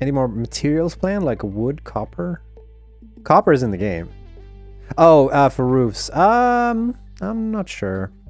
Any more materials planned, like wood, copper? Copper is in the game. Oh, for roofs. I'm not sure.